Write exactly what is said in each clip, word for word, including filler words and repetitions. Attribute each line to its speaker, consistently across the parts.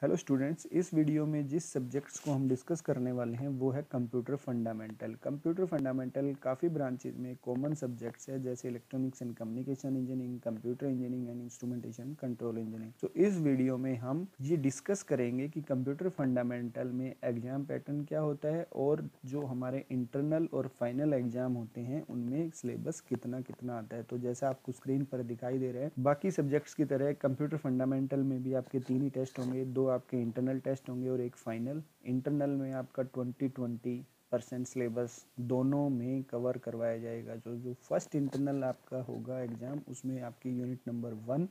Speaker 1: Hello students, इस video में जिस सब्जेक्ट्स को हम डिस्कस करने वाले हैं वो है कंप्यूटर फंडामेंटल। कंप्यूटर फंडामेंटल काफ़ी ब्रांचेज में कॉमन सब्जेक्ट्स है, जैसे electronics and communication engineering, computer engineering and instrumentation control engineering. तो इस वीडियो में हम ये डिस्कस करेंगे कि कंप्यूटर फंडामेंटल में एग्जाम पैटर्न क्या होता है और जो हमारे इंटरनल और फाइनल एग्जाम होते हैं उनमें सिलेबस कितना कितना आता है। तो जैसा आपको स्क्रीन पर दिखाई दे रहा है, बाकी सब्जेक्ट्स की तरह कंप्यूटर फंडामेंटल में भी आपके तीन ही टेस्ट होंगे, दो आपके इंटरनल टेस्ट होंगे और एक फाइनल। इंटरनल में आपका ट्वेंटी ट्वेंटी परसेंट सिलेबस दोनों में कवर करवाया जाएगा। जो जो फर्स्ट इंटरनल आपका होगा एग्जाम, उसमें आपकी यूनिट नंबर वन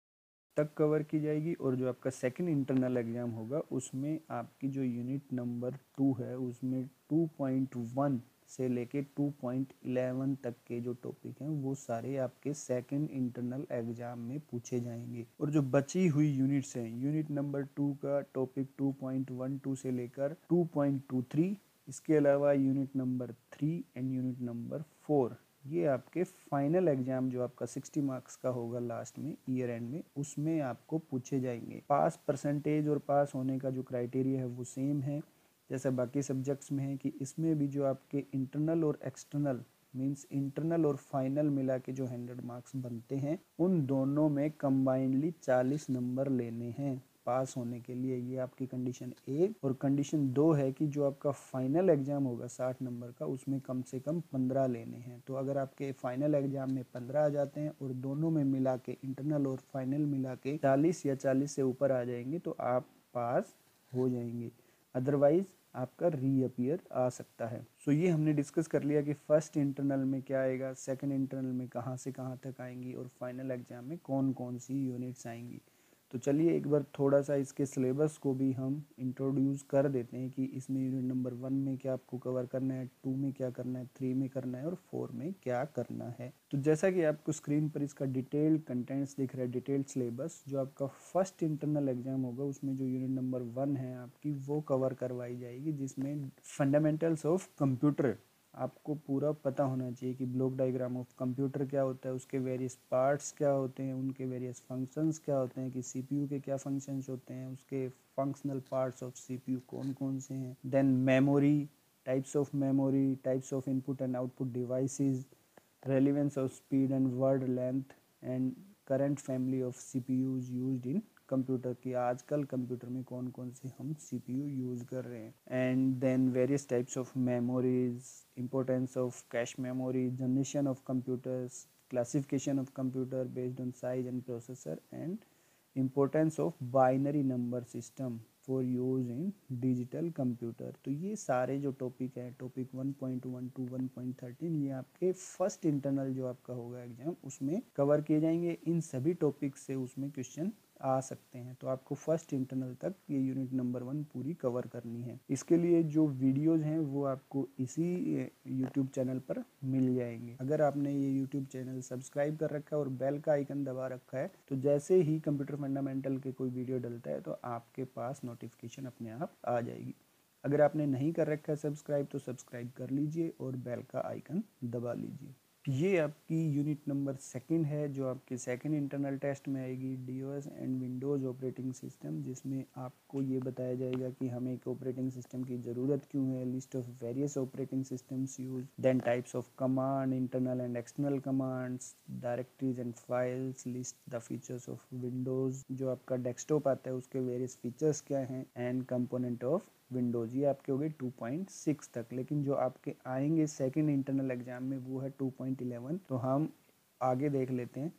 Speaker 1: तक कवर की जाएगी और जो आपका सेकंड इंटरनल एग्जाम होगा उसमें आपकी जो यूनिट नंबर टू है उसमें टू पॉइंट वन से लेके टू पॉइंट इलेवन तक के जो टॉपिक हैं वो सारे आपके सेकंड इंटरनल एग्जाम में पूछे जाएंगे। और जो बची हुई यूनिट्स हैं, यूनिट नंबर टू का topic two point one two से लेकर टू पॉइंट टू थ्री, इसके अलावा unit number three and unit number four, ये आपके फाइनल एग्जाम जो आपका सिक्सटी मार्क्स का होगा लास्ट में ईयर एंड में, उसमें आपको पूछे जाएंगे। पास परसेंटेज और पास होने का जो क्राइटेरिया है वो सेम है जैसा बाकी सब्जेक्ट्स में है कि इसमें भी जो आपके इंटरनल और एक्सटर्नल मींस इंटरनल और फाइनल मिला के जो हंड्रेड मार्क्स बनते हैं उन दोनों में कंबाइंडली चालीस नंबर लेने हैं पास होने के लिए। ये आपकी कंडीशन ए। और कंडीशन दो है कि जो आपका फाइनल एग्जाम होगा साठ नंबर का, उसमें कम से कम पंद्रह लेने हैं। तो अगर आपके फाइनल एग्जाम में पंद्रह आ जाते हैं और दोनों में मिला के इंटरनल और फाइनल मिला के चालीस या चालीस से ऊपर आ जाएंगे तो आप पास हो जाएंगे, अदरवाइज आपका रीअपियर आ सकता है। सो so ये हमने डिस्कस कर लिया कि फर्स्ट इंटरनल में क्या आएगा, सेकंड इंटरनल में कहाँ से कहाँ तक आएंगी और फाइनल एग्जाम में कौन कौन सी यूनिट्स आएंगी। तो चलिए एक बार थोड़ा सा इसके सिलेबस को भी हम इंट्रोड्यूस कर देते हैं कि इसमें यूनिट नंबर वन में क्या आपको कवर करना है, टू में क्या करना है, थ्री में करना है और फोर में क्या करना है। तो जैसा कि आपको स्क्रीन पर इसका डिटेल्ड कंटेंट्स दिख रहा है, डिटेल्ड सिलेबस, जो आपका फर्स्ट इंटरनल एग्जाम होगा उसमें जो यूनिट नंबर वन है आपकी वो कवर करवाई जाएगी, जिसमें फंडामेंटल्स ऑफ कंप्यूटर आपको पूरा पता होना चाहिए कि ब्लॉक डायग्राम ऑफ कंप्यूटर क्या होता है, उसके वेरियस पार्ट्स क्या होते हैं, उनके वेरियस फंक्शंस क्या होते हैं, कि सीपीयू के क्या फंक्शंस होते हैं, उसके फंक्शनल पार्ट्स ऑफ सीपीयू कौन कौन से हैं, then memory, types of memory, types of input and output devices, relevance of speed and word length and current family of CPUs used in computer की आजकल कंप्यूटर में कौन कौन से हम सीपीयू यूज कर रहे हैं, and then various types of memories, importance of cache memory, generation of computers, classification of computer based on size and processor, and importance of binary number system for use in digital computer. तो ये सारे जो topic है, topic one point one two one point thirteen, ये आपके first internal जो आपका होगा एग्जाम उसमें कवर किए जाएंगे। इन सभी टॉपिक से उसमें क्वेश्चन आ सकते हैं। तो आपको फर्स्ट इंटरनल तक ये यूनिट नंबर वन पूरी कवर करनी है। इसके लिए जो वीडियोस हैं वो आपको इसी यूट्यूब चैनल पर मिल जाएंगे। अगर आपने ये यूट्यूब चैनल सब्सक्राइब कर रखा है और बेल का आइकन दबा रखा है तो जैसे ही कंप्यूटर फंडामेंटल के कोई वीडियो डलता है तो आपके पास नोटिफिकेशन अपने आप आ जाएगी। अगर आपने नहीं कर रखा है सब्सक्राइब तो सब्सक्राइब कर लीजिए और बेल का आइकन दबा लीजिए। ये आपकी यूनिट नंबर सेकंड है जो आपके सेकंड इंटरनल टेस्ट में आएगी, DOS and Windows operating system, जिसमें आपको ये बताया जाएगा कि हमें एक ऑपरेटिंग सिस्टम की ज़रूरत क्यों है, list of various operating systems use, then types of command, internal and external commands, directories and files, list the features of Windows, जो आपका डेस्कटॉप आता है उसके वेरियस फीचर्स क्या हैं, एंड कंपोनेंट ऑफ विंडोज़। ये आपके हो गए टू पॉइंट सिक्स तक, लेकिन जो आपके आएंगे सेकंड इंटरनल एग्जाम में वो है टू पॉइंट इलेवन। तो हम आगे देख लेते हैं।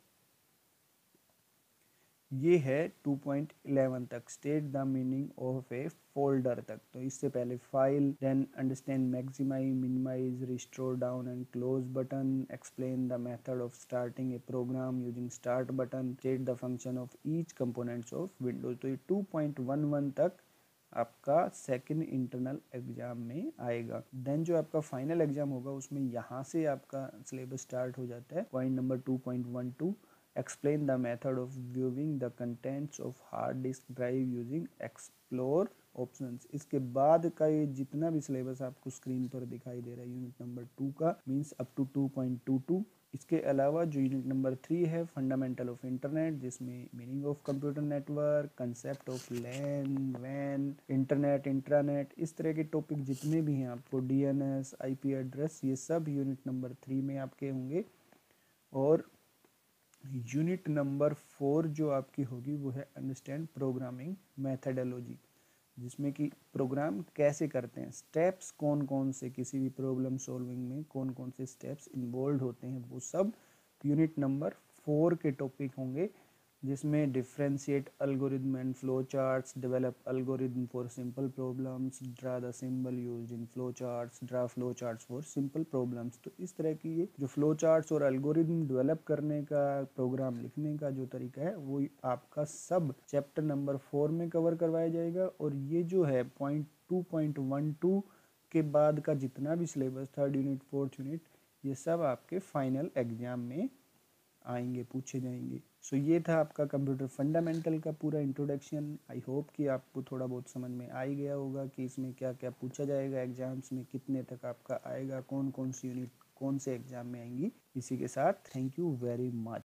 Speaker 1: ये है टू पॉइंट इलेवन तक, state the meaning of a folder तक। तो इससे पहले file, then understand maximise, minimise, restore down and close button, explain the method of starting a program using start button, state the function of each components of Windows. तो ये to point one one तक आपका second internal exam में आएगा। Then जो आपका final exam होगा उसमें यहाँ से आपका सिलेबस स्टार्ट हो जाता है। Point number two point one two, explain the method of viewing the contents of hard disk drive using explore options. इसके बाद का ये जितना भी सिलेबस आपको स्क्रीन पर दिखाई दे रहा है यूनिट नंबर टू का, means up to two point two two, इसके अलावा जो यूनिट नंबर थ्री है फंडामेंटल ऑफ इंटरनेट, जिसमें meaning of computer network, concept of LAN वैन, इंटरनेट, इंट्रानेट, इस तरह के टॉपिक जितने भी हैं आपको, डीएनएस, आईपी एड्रेस, ये सब यूनिट नंबर थ्री में आपके होंगे। और यूनिट नंबर फोर जो आपकी होगी वो है अंडरस्टैंड प्रोग्रामिंग मैथडोलॉजी, जिसमें कि प्रोग्राम कैसे करते हैं, स्टेप्स कौन कौन से, किसी भी प्रॉब्लम सॉल्विंग में कौन कौन से स्टेप्स इन्वॉल्व होते हैं, वो सब यूनिट नंबर फोर के टॉपिक होंगे, जिसमें differentiate algorithm and flow charts, develop algorithm for simple problems, draw the symbol used in flow charts, draw flow charts for simple problems. तो इस तरह की ये जो फ्लो चार्ट्स और एल्गोरिथम डेवलप करने का, प्रोग्राम लिखने का जो तरीका है, वो आपका सब चैप्टर नंबर फोर में कवर करवाया जाएगा। और ये जो है point two point one two के बाद का जितना भी syllabus, third unit, fourth unit, ये सब आपके फाइनल एग्जाम में आएंगे, पूछे जाएंगे। सो so, ये था आपका कंप्यूटर फंडामेंटल का पूरा इंट्रोडक्शन। आई होप कि आपको थोड़ा बहुत समझ में आ ही गया होगा कि इसमें क्या क्या पूछा जाएगा एग्जाम्स में, कितने तक आपका आएगा, कौन कौन सी यूनिट कौन से एग्जाम में आएंगी। इसी के साथ थैंक यू वेरी मच।